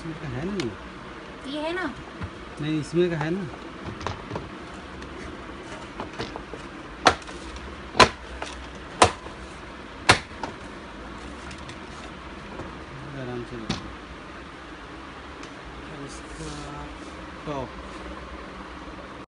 इसमें का है ना ये है ना। नहीं इसमें का है ना। आराम से इसका टॉप